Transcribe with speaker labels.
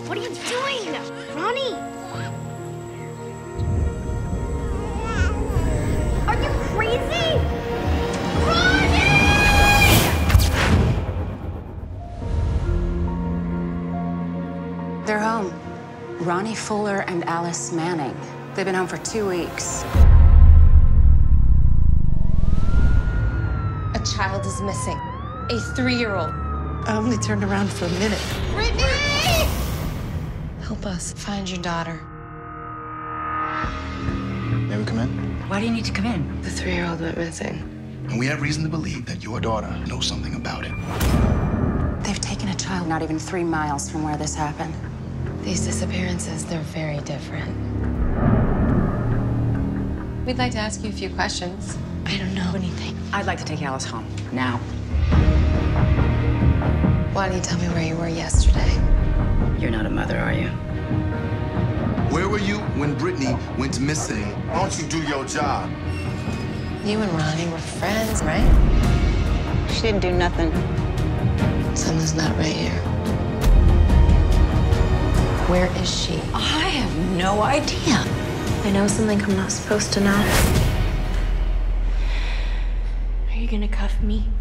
Speaker 1: What are you doing? Ronnie! Are you crazy? Ronnie!
Speaker 2: They're home. Ronnie Fuller and Alice Manning. They've been home for 2 weeks.
Speaker 3: A child is missing. A 3-year-old.
Speaker 4: I only turned around for a minute.
Speaker 3: Brittany! Help us find your daughter.
Speaker 5: May we come in?
Speaker 2: Why do you need to come in?
Speaker 3: The 3-year-old went missing.
Speaker 5: And we have reason to believe that your daughter knows something about it.
Speaker 2: They've taken a child not even 3 miles from where this happened.
Speaker 3: These disappearances, they're very different. We'd like to ask you a few questions.
Speaker 4: I don't know anything.
Speaker 2: I'd like to take Alice home, now.
Speaker 3: Why don't you tell me where you were yesterday?
Speaker 2: You're not a mother, are you?
Speaker 5: Where were you when Brittany went missing?
Speaker 6: Why don't you do your job?
Speaker 3: You and Ronnie were friends, right?
Speaker 7: She didn't do nothing.
Speaker 3: Something's not right here. Where is she?
Speaker 4: I have no idea.
Speaker 1: I know something I'm not supposed to know. Are you gonna cuff me?